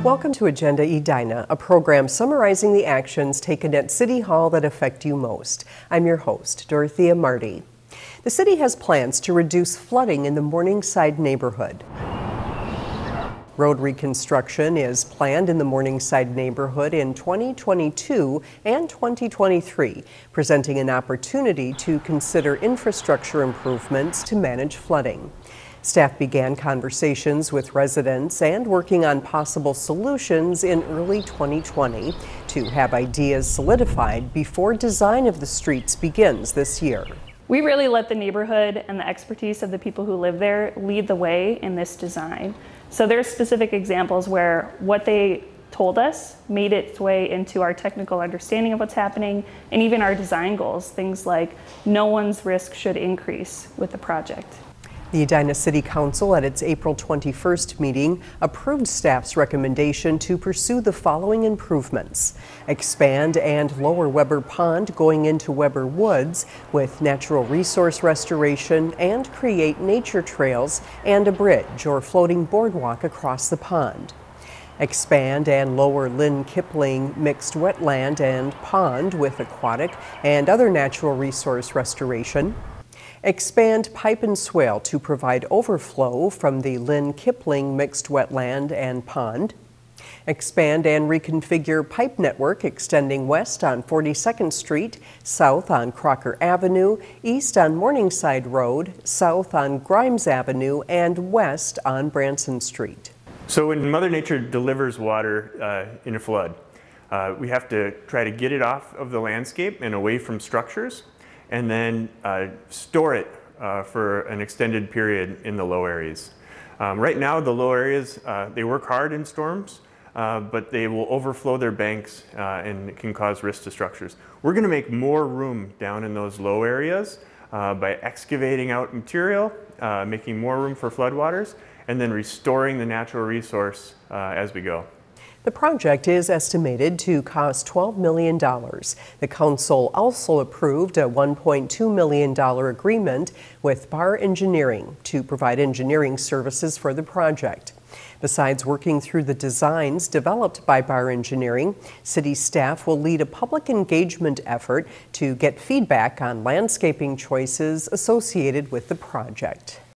Welcome to Agenda Edina, a program summarizing the actions taken at City Hall that affect you most. I'm your host, Dorothea Marty. The city has plans to reduce flooding in the Morningside neighborhood. Road reconstruction is planned in the Morningside neighborhood in 2022 and 2023, presenting an opportunity to consider infrastructure improvements to manage flooding. Staff began conversations with residents and working on possible solutions in early 2020 to have ideas solidified before design of the streets begins this year. We really let the neighborhood and the expertise of the people who live there lead the way in this design. So there's specific examples where what they told us made its way into our technical understanding of what's happening and even our design goals, things like no one's risk should increase with the project. The Edina City Council at its April 21st meeting approved staff's recommendation to pursue the following improvements. Expand and lower Weber Pond going into Weber Woods with natural resource restoration and create nature trails and a bridge or floating boardwalk across the pond. Expand and lower Lynn Kipling mixed wetland and pond with aquatic and other natural resource restoration. Expand pipe and swale to provide overflow from the Lynn Kipling mixed wetland and pond. Expand and reconfigure pipe network extending west on 42nd Street, south on Crocker Avenue, east on Morningside Road, south on Grimes Avenue, and west on Branson Street. So when Mother Nature delivers water in a flood, we have to try to get it off of the landscape and away from structures, and then store it for an extended period in the low areas. Right now, the low areas, they work hard in storms, but they will overflow their banks and it can cause risk to structures. We're going to make more room down in those low areas by excavating out material, making more room for floodwaters, and then restoring the natural resource as we go. The project is estimated to cost $12 million. The council also approved a $1.2 million agreement with Bar Engineering to provide engineering services for the project. Besides working through the designs developed by Bar Engineering, city staff will lead a public engagement effort to get feedback on landscaping choices associated with the project.